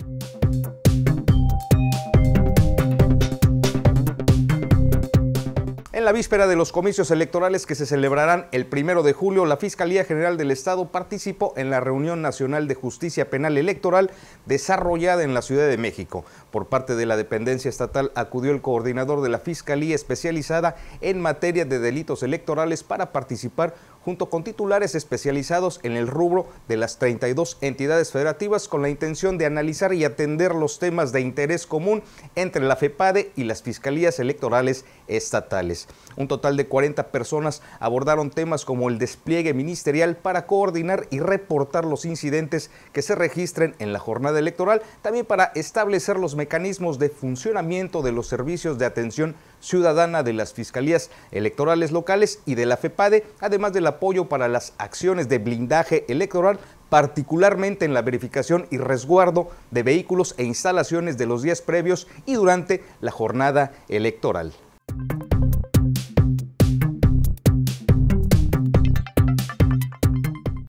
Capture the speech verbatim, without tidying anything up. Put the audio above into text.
En la víspera de los comicios electorales que se celebrarán el primero de julio, la Fiscalía General del Estado participó en la Reunión Nacional de Justicia Penal Electoral desarrollada en la Ciudad de México. Por parte de la dependencia estatal acudió el coordinador de la Fiscalía especializada en materia de delitos electorales para participar junto con titulares especializados en el rubro de las treinta y dos entidades federativas con la intención de analizar y atender los temas de interés común entre la FEPADE y las fiscalías electorales estatales. Un total de cuarenta personas abordaron temas como el despliegue ministerial para coordinar y reportar los incidentes que se registren en la jornada electoral, también para establecer los mecanismos de funcionamiento de los servicios de atención ciudadana de las fiscalías electorales locales y de la FEPADE, además del apoyo para las acciones de blindaje electoral, particularmente en la verificación y resguardo de vehículos e instalaciones de los días previos y durante la jornada electoral.